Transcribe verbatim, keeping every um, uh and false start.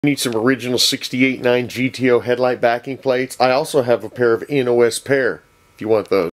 Need some original sixty-eight nine G T O headlight backing plates. I also have a pair of N O S pair if you want those.